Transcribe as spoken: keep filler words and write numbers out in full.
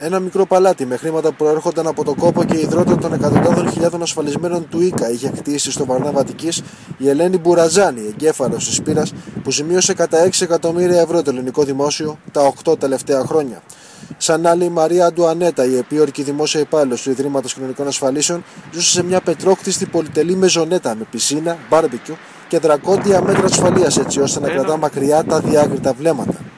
Ένα μικρό παλάτι με χρήματα που προέρχονταν από το κόπο και υδρότα των εκατοντάδων χιλιάδων ασφαλισμένων του Ίκα είχε χτίσει στο Βαρνάβα Αττικής η Ελένη Μπουραζάνη, εγκέφαλος της πείρας που ζημίωσε κατά έξι εκατομμύρια ευρώ το ελληνικό δημόσιο τα οκτώ τελευταία χρόνια. Σαν άλλη η Μαρία Αντουανέτα, η επίορκη δημόσια υπάλληλος του Ιδρύματος Κοινωνικών Ασφαλίσεων, ζούσε σε μια πετρόκτιστη πολυτελή μεζονέτα με πισίνα, μπάρμπεκιου και δρακόντια μέτρα ασφαλείας, έτσι ώστε να κρατά μακριά τα διάκριτα βλέμματα.